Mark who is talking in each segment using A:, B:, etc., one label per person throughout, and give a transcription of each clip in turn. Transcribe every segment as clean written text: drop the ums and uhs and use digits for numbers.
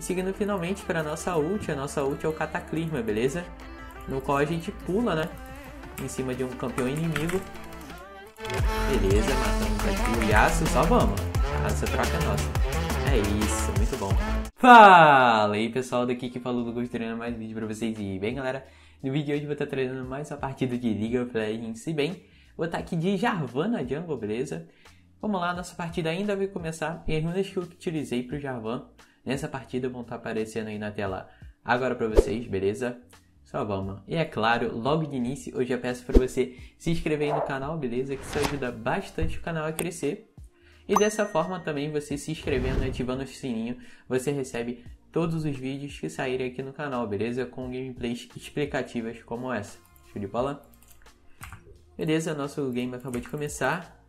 A: E seguindo finalmente para a nossa ult é o Cataclisma, beleza? No qual a gente pula, né? Em cima de um campeão inimigo. Beleza, matamos aqui o Yasuo, só vamos. Essa troca é nossa. É isso, muito bom. Fala aí pessoal, daqui que falou do Gostando mais vídeo pra vocês. E bem galera, no vídeo de hoje eu vou estar trazendo mais uma partida de League of Legends. Se bem, vou estar aqui de Jarvan na jungle, beleza? Vamos lá, nossa partida ainda vai começar. E as runas que eu utilizei pro Jarvan nessa partida vão estar aparecendo aí na tela agora pra vocês, beleza? Só vamos. E é claro, logo de início eu já peço para você se inscrever aí no canal, beleza? Que isso ajuda bastante o canal a crescer. E dessa forma também você se inscrevendo e ativando o sininho, você recebe todos os vídeos que saírem aqui no canal, beleza? Com gameplays explicativas como essa. Show de bola? Beleza, nosso game acabou de começar.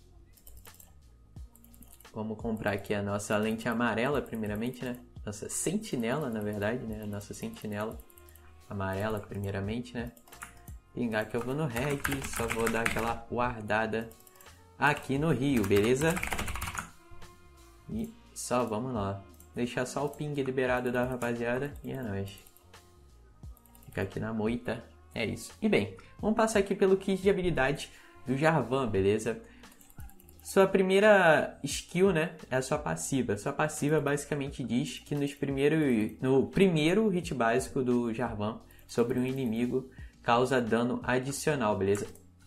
A: Vamos comprar aqui a nossa lente amarela primeiramente, né? Nossa sentinela, na verdade, né? A nossa sentinela amarela primeiramente, né? Pingar que eu vou no red, só vou dar aquela guardada aqui no rio, beleza? E só vamos lá. Deixar só o ping liberado da rapaziada e é nóis. Fica aqui na moita, é isso. E bem, vamos passar aqui pelo kit de habilidade do Jarvan, beleza? Sua primeira skill, né, é a sua passiva. Sua passiva basicamente diz que no primeiro hit básico do Jarvan sobre um inimigo causa dano adicional, beleza?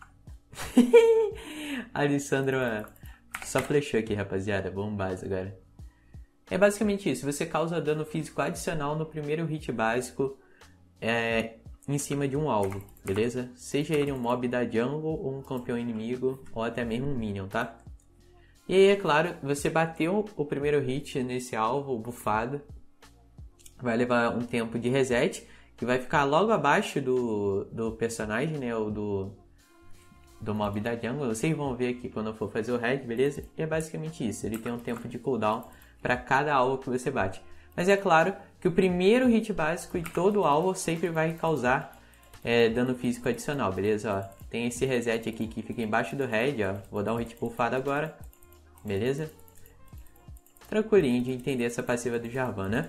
A: A Alessandra só flechou aqui, rapaziada. Vamos base agora. É basicamente isso. Você causa dano físico adicional no primeiro hit básico em cima de um alvo, beleza? Seja ele um mob da jungle, ou um campeão inimigo, ou até mesmo um minion, tá? E aí, é claro, você bateu o primeiro hit nesse alvo bufado, vai levar um tempo de reset, que vai ficar logo abaixo do personagem, né, ou do mob da jungle. Vocês vão ver aqui quando eu for fazer o red, beleza? E é basicamente isso, ele tem um tempo de cooldown para cada alvo que você bate. Mas é claro que o primeiro hit básico e todo alvo sempre vai causar dano físico adicional, beleza? Ó, tem esse reset aqui que fica embaixo do red, ó. Vou dar um hit buffado agora. Beleza? Tranquilinho de entender essa passiva do Jarvan, né?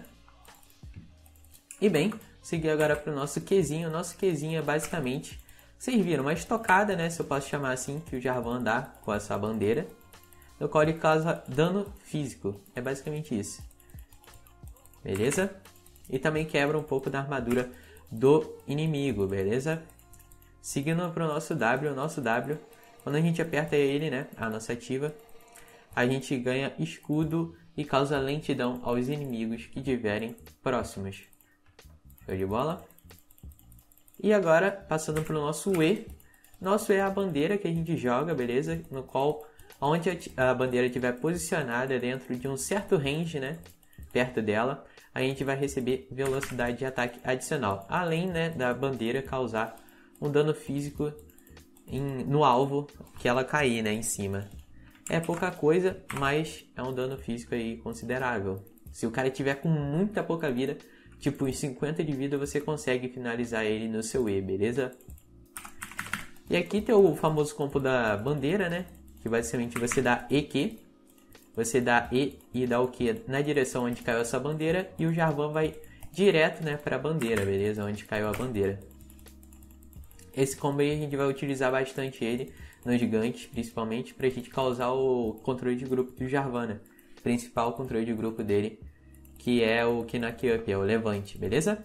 A: E bem, seguir agora para o nosso Qzinho. O nosso Qzinho é basicamente, vocês viram, uma estocada, né? Se eu posso chamar assim, que o Jarvan dá com essa bandeira. No qual ele causa dano físico. É basicamente isso. Beleza? E também quebra um pouco da armadura do inimigo, beleza? Seguindo para o nosso W, quando a gente aperta ele, né? A nossa ativa, a gente ganha escudo e causa lentidão aos inimigos que estiverem próximos. Show de bola? E agora, passando para o nosso E. Nosso E é a bandeira que a gente joga, beleza? No qual, onde a bandeira estiver posicionada dentro de um certo range, né? Perto dela, a gente vai receber velocidade de ataque adicional. Além, né, da bandeira causar um dano físico no alvo que ela cair, né, em cima. É pouca coisa, mas é um dano físico aí considerável. Se o cara tiver com muita pouca vida, tipo uns 50 de vida, você consegue finalizar ele no seu E, beleza? E aqui tem o famoso combo da bandeira, né? Que basicamente você dá EQ. Você dá E e dá o Q na direção onde caiu essa bandeira. E o Jarvan vai direto, né, para a bandeira, beleza? Onde caiu a bandeira. Esse combo aí a gente vai utilizar bastante ele no gigante, principalmente para a gente causar o controle de grupo do Jarvan, né? Principal controle de grupo dele, que é o Knock Up, é o levante, beleza?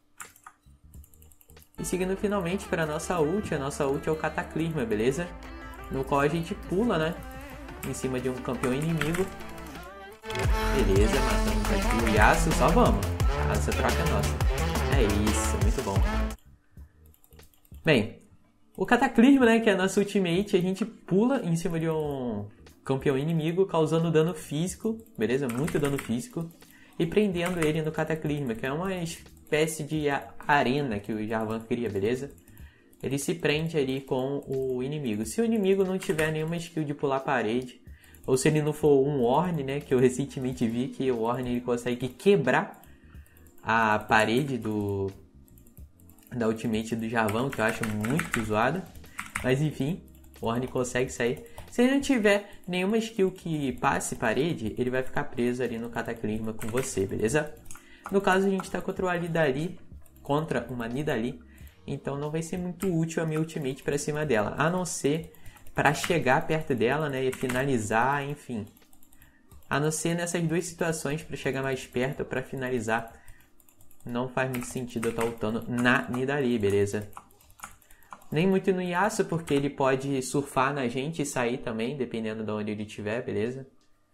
A: E seguindo finalmente para a nossa ult é o Cataclisma, beleza? No qual a gente pula, né? Em cima de um campeão inimigo. Beleza, matamos aqui o Yasuo, só vamos. Essa troca é nossa. É isso, muito bom. Bem, o Cataclisma, né, que é a nossa ultimate, a gente pula em cima de um campeão inimigo, causando dano físico, beleza? Muito dano físico. E prendendo ele no Cataclisma, que é uma espécie de arena que o Jarvan cria, beleza? Ele se prende ali com o inimigo. Se o inimigo não tiver nenhuma skill de pular parede, ou se ele não for um Ornn, né, que eu recentemente vi que o Ornn ele consegue quebrar a parede da ultimate do Jarvan, que eu acho muito zoado. Mas enfim, o Ornn consegue sair. Se ele não tiver nenhuma skill que passe parede, ele vai ficar preso ali no Cataclisma com você, beleza? No caso, a gente tá contra uma Nidalee, então não vai ser muito útil a minha ultimate pra cima dela, a não ser pra chegar perto dela, né, e finalizar, enfim. A não ser nessas duas situações, pra chegar mais perto ou pra finalizar, não faz muito sentido eu estar ultando na Nidalee, beleza? Nem muito no Yasuo, porque ele pode surfar na gente e sair também, dependendo de onde ele estiver, beleza?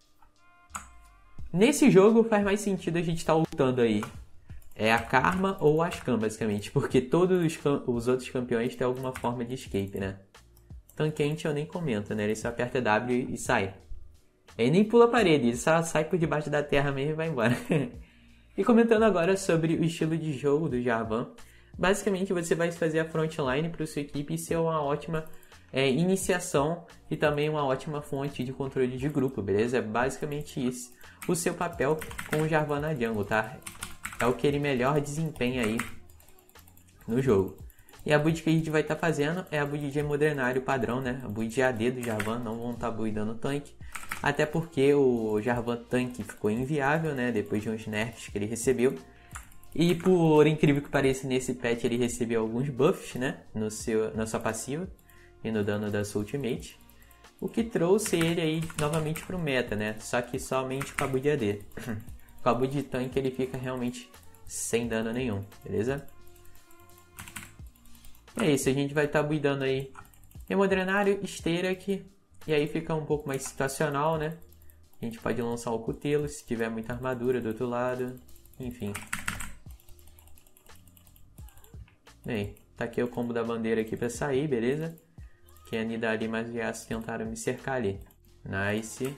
A: Nesse jogo faz mais sentido a gente estar ultando aí. É a Karma ou o Ascan, basicamente. Porque todos os outros campeões têm alguma forma de escape, né? Tanquente eu nem comento, né? Ele só aperta W e sai. Ele nem pula a parede, ele só sai por debaixo da terra mesmo e vai embora. E comentando agora sobre o estilo de jogo do Jarvan. Basicamente você vai fazer a frontline para sua equipe e ser uma ótima iniciação e também uma ótima fonte de controle de grupo, beleza? É basicamente isso o seu papel com o Jarvan na jungle, tá? É o que ele melhor desempenha aí no jogo. E a build que a gente vai estar fazendo é a build de Modernário padrão, né? A build AD do Jarvan, não vão estar buildando tanque. Até porque o Jarvan tanque ficou inviável, né? Depois de uns nerfs que ele recebeu. E por incrível que pareça, nesse patch ele recebeu alguns buffs, né? Na sua passiva e no dano da sua ultimate. O que trouxe ele aí novamente pro meta, né? Só que somente com a build AD. Com a build de tanque ele fica realmente sem dano nenhum, beleza? É isso, a gente vai estar buildando aí Hemodrenário, esteira aqui. E aí fica um pouco mais situacional, né? A gente pode lançar o cutelo se tiver muita armadura do outro lado. Enfim. Bem, tá aqui o combo da bandeira aqui pra sair, beleza? Que a Nidalee mais o Yasuo tentaram me cercar ali. Nice.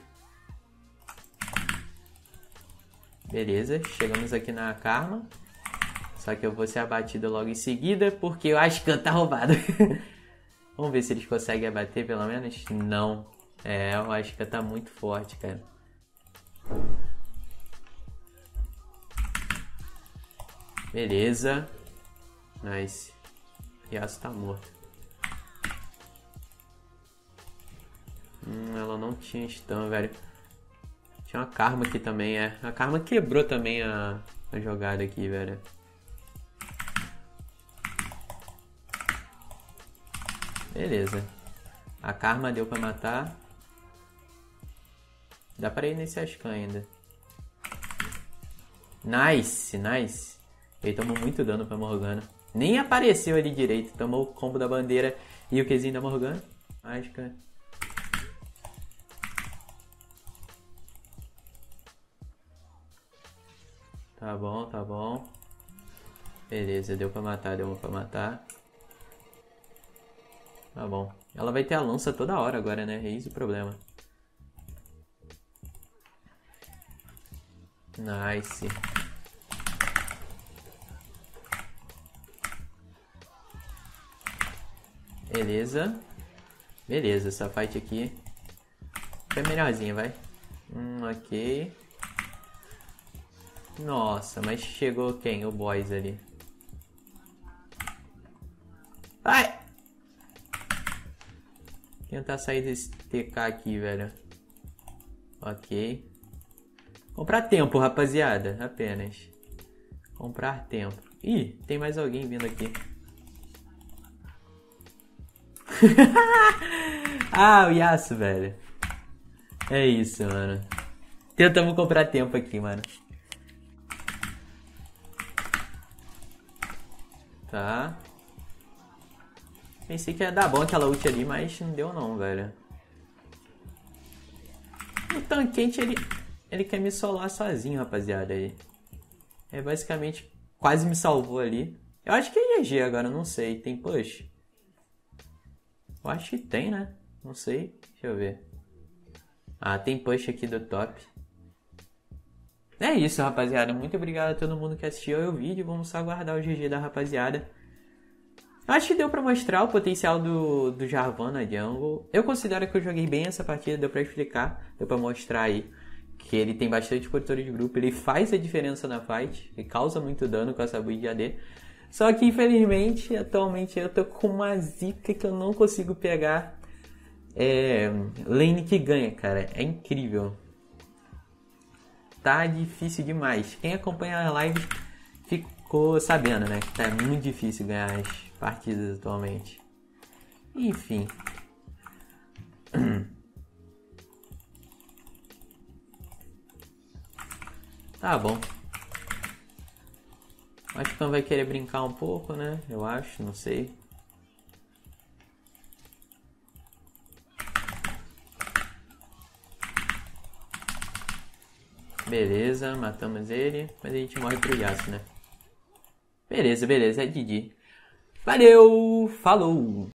A: Beleza, chegamos aqui na Karma. Só que eu vou ser abatido logo em seguida, porque o Ascan tá roubado. Vamos ver se eles conseguem abater pelo menos. Não. O Ascan tá muito forte, cara. Beleza. Nice. Yasuo tá morto. Ela não tinha stun, velho. Tinha uma Karma aqui também, A Karma quebrou também a jogada aqui, velho. Beleza. A Karma deu pra matar. Dá pra ir nesse Ascan ainda. Nice, nice. Ele tomou muito dano pra Morgana. Nem apareceu ali direito. Tomou o combo da bandeira e o Qzinho da Morgana. Ascan. Tá bom, tá bom. Beleza, deu pra matar, deu pra matar. Tá bom. Ela vai ter a lança toda hora agora, né? Eis o problema. Nice. Beleza. Beleza, essa fight aqui foi melhorzinha, vai. Ok. Nossa, mas chegou quem? O boys ali. Ai! Tentar sair desse TK aqui, velho. Ok. Comprar tempo, rapaziada. Apenas. Comprar tempo. Ih, tem mais alguém vindo aqui. Ah, o Yasuo, velho. É isso, mano. Tentamos comprar tempo aqui, mano. Tá. Pensei que ia dar bom aquela ult ali, mas não deu não, velho. O Tanquente, ele quer me solar sozinho, rapaziada. Aí. Basicamente, quase me salvou ali. Eu acho que é GG agora, não sei. Tem push? Eu acho que tem, né? Não sei. Deixa eu ver. Ah, tem push aqui do top. É isso, rapaziada. Muito obrigado a todo mundo que assistiu ao vídeo. Vamos só aguardar o GG da rapaziada. Acho que deu pra mostrar o potencial do Jarvan na jungle. Eu considero que eu joguei bem essa partida, deu pra explicar, deu pra mostrar aí que ele tem bastante controle de grupo, ele faz a diferença na fight, ele causa muito dano com essa build de AD. Só que infelizmente, atualmente eu tô com uma zica que eu não consigo pegar lane que ganha, cara. É incrível. tá difícil demais. Quem acompanha as lives ficou sabendo, né? Que tá muito difícil ganhar as partidas atualmente. Enfim. Tá bom. Acho que vai querer brincar um pouco, né? Eu acho, não sei. Beleza, matamos ele. Mas a gente morre pro Yasuo, né? Beleza, beleza, é Didi. Valeu, falou!